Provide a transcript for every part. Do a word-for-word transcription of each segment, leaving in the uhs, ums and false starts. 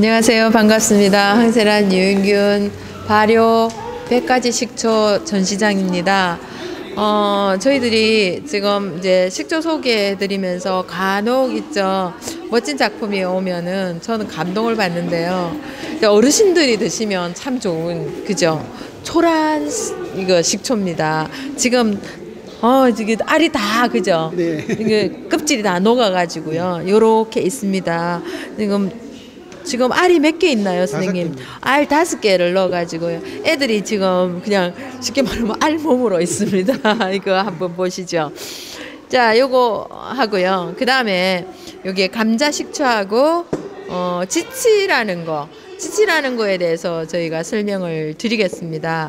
안녕하세요. 반갑습니다. 항세란 유인균 발효 백 가지 식초 전시장입니다. 어, 저희들이 지금 이제 식초 소개해 드리면서 간혹 있죠. 멋진 작품이 오면은 저는 감동을 받는데요. 어르신들이 드시면 참 좋은, 그죠? 초란 이거 식초입니다. 지금 어, 이게 알이 다, 그죠? 네. 이게 껍질이 다 녹아가지고요. 요렇게 있습니다. 지금, 지금 알이 몇 개 있나요, 선생님? 알 다섯 개를 넣어가지고요. 애들이 지금 그냥 쉽게 말하면 알몸으로 있습니다. 이거 한번 보시죠. 자, 요거 하고요. 그 다음에 여기에 감자 식초하고, 어, 지치라는 거. 지치라는 거에 대해서 저희가 설명을 드리겠습니다.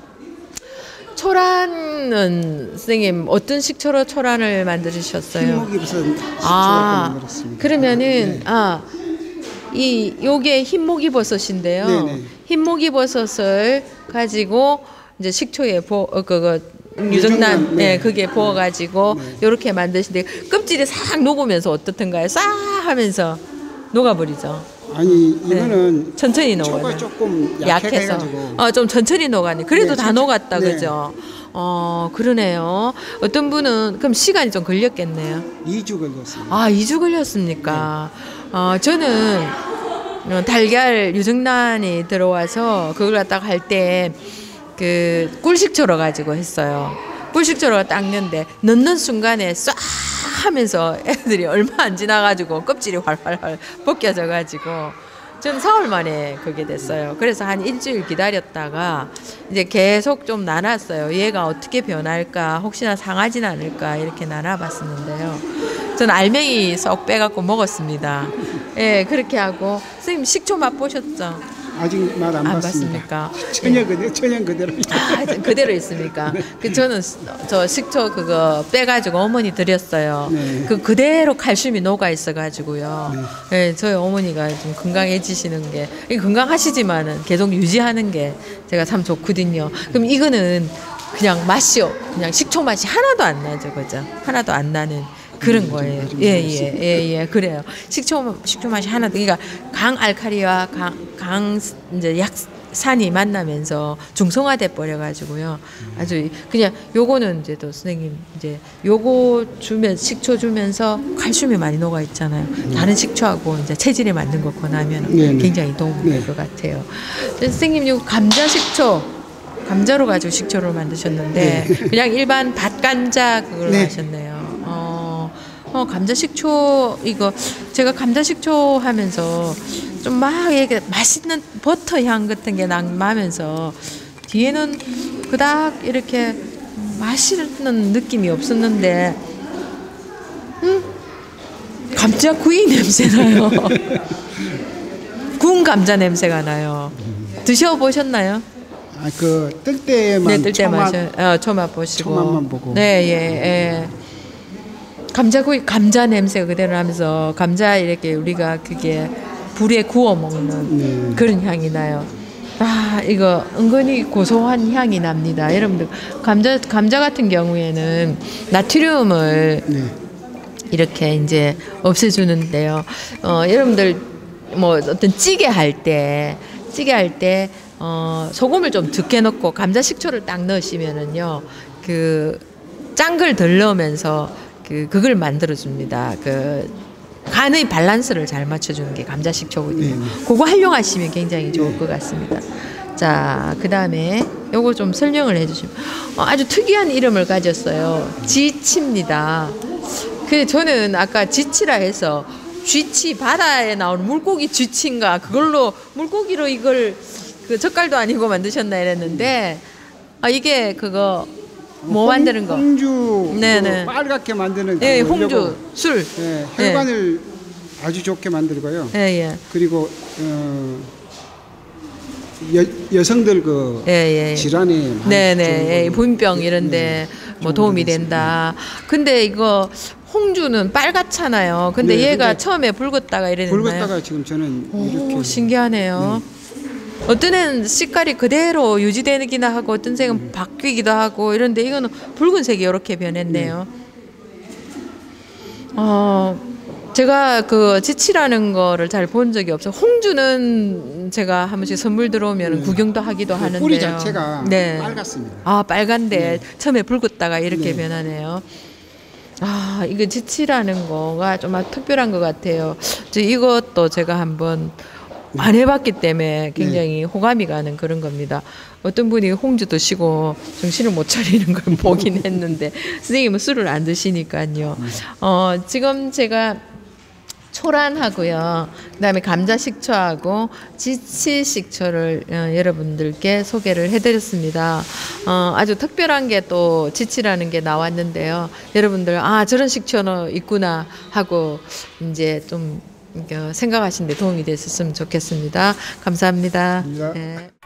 초란은 선생님 어떤 식초로 초란을 만드셨어요? 흰목이버섯 식초로 아, 만들었습니다. 그러면은 네. 아, 이 요게 흰목이버섯인데요. 네네. 흰목이버섯을 가지고 이제 식초에 보 어, 그거 유정란 유정란, 네, 네. 그게 부어 가지고 네. 요렇게 만드시는데 껍질이 싹 녹으면서 어떻든가요? 싹 하면서 녹아버리죠. 아니 이거는 네. 천천히 녹아요. 초가 조금 약해서 약해가지고 어, 좀 천천히 녹아네. 그래도 네, 다 천천- 녹았다, 네. 그죠? 어, 그러네요. 어떤 분은 그럼 시간이 좀 걸렸겠네요. 이 주 걸렸습니다. 아, 이 주 걸렸습니까? 어, 저는 어, 달걀 유정란이 들어와서 그걸 갖다가 할 때 그 꿀식초로 가지고 했어요. 꿀식초로 닦는데 넣는 순간에 쏴 하면서 애들이 얼마 안 지나가지고 껍질이 활활활 벗겨져가지고 전 사흘 만에 그게 됐어요. 그래서 한 일주일 기다렸다가 이제 계속 좀 나눴어요. 얘가 어떻게 변할까, 혹시나 상하진 않을까 이렇게 나눠봤었는데요. 전 알맹이 쏙 빼갖고 먹었습니다. 예, 그렇게 하고 선생님 식초 맛보셨죠? 아직 맛 안 안 봤습니다. 봤습니까? 천연 그대로 천연 그대로. 아, 그대로 있습니까? 그 저는 저 식초 그거 빼가지고 어머니 드렸어요. 네. 그 그대로 칼슘이 녹아 있어가지고요. 네. 저희 어머니가 좀 건강해지시는 게 건강하시지만은 계속 유지하는 게 제가 참 좋거든요. 그럼 이거는 그냥 맛이요, 그냥 식초 맛이 하나도 안 나죠, 그죠? 하나도 안 나는. 그런 거예요. 예, 예, 예, 예, 그래요. 식초, 식초 맛이 하나도, 그러니까 강 알칼리와 강, 강, 이제 약산이 만나면서 중성화돼 버려가지고요. 아주 그냥 요거는 이제 또 선생님 이제 요거 주면, 식초 주면서 칼슘이 많이 녹아 있잖아요. 다른 식초하고 이제 체질에 맞는 거 권하면 네, 네. 굉장히 도움이 될 것 같아요. 선생님, 요 감자 식초, 감자로 가지고 식초를 만드셨는데, 네. 그냥 일반 밭감자 그걸로 네. 하셨네요. 어, 감자 식초, 이거, 제가 감자 식초 하면서 좀 막 이게 맛있는 버터 향 같은 게 나면서 뒤에는 그닥 이렇게 맛있는 느낌이 없었는데, 음, 감자 구이 냄새 나요. 구운 감자 냄새가 나요. 드셔보셨나요? 아, 그 뜰 때만 네, 뜰 때 초맛, 마셔. 어, 초맛 보시고. 초맛만 보고. 네, 예, 예. 감자구이, 감자 냄새 그대로 나면서 감자 이렇게 우리가 그게 불에 구워 먹는 네. 그런 향이 나요. 아, 이거 은근히 고소한 향이 납니다. 여러분들 감자 감자 같은 경우에는 나트륨을 네. 이렇게 이제 없애주는데요. 어, 여러분들 뭐 어떤 찌개 할 때 찌개 할 때 어, 소금을 좀 적게 넣고 감자 식초를 딱 넣으시면은요, 그 짠 걸 덜 넣으면서 그 그걸 만들어 줍니다. 그 간의 밸런스를 잘 맞춰주는 게 감자 식초거든요. 네. 그거 활용하시면 굉장히 좋을 것 같습니다. 자, 그 다음에 요거 좀 설명을 해주시면, 어, 아주 특이한 이름을 가졌어요. 지치입니다. 그 저는 아까 지치라 해서 쥐치, 바다에 나오는 물고기 쥐치인가 그걸로 물고기로 이걸 그 젓갈도 아니고 만드셨나 이랬는데, 아, 이게 그거 뭐 홍- 만드는 거? 홍주 네네. 그 빨갛게 만드는 예, 그거 홍주, 하려고, 술. 예, 혈관을 아주 좋게 만들고요. 예, 예. 그리고 어, 여, 여성들 그 예, 예, 예. 질환에 많이 좋은 네네, 예, 걸로. 분병 이런데 네, 뭐 좋은 도움이 걸로 된다. 근데 이거 홍주는 빨갛잖아요. 근데 네, 얘가 근데 처음에 붉었다가 이랬나요? 붉었다가 지금 저는 오, 이렇게 신기하네요. 어떤 애는 색깔이 그대로 유지되기도 하고 어떤 색은 바뀌기도 하고 이런데 이거는 붉은색이 이렇게 변했네요. 어, 제가 그 지치라는 거를 잘 본 적이 없어요. 홍주는 제가 한 번씩 선물 들어오면 네. 구경도 하기도 그 하는데요. 뿌리 자체가 네. 빨갛습니다. 아, 빨간데 네. 처음에 붉었다가 이렇게 네. 변하네요. 아, 이거 지치라는 거가 좀 특별한 것 같아요. 저 이것도 제가 한번 안 해봤기 때문에 굉장히 호감이 가는 그런 겁니다. 어떤 분이 홍주 드시고 정신을 못 차리는 걸 보긴 했는데 선생님은 술을 안 드시니까요. 어, 지금 제가 초란하고요. 그다음에 감자 식초하고 지치 식초를 어, 여러분들께 소개를 해드렸습니다. 어, 아주 특별한 게 또 지치라는 게 나왔는데요. 여러분들 아 저런 식초는 있구나 하고 이제 좀 생각하시는 데 도움이 됐었으면 좋겠습니다. 감사합니다. 감사합니다. 네.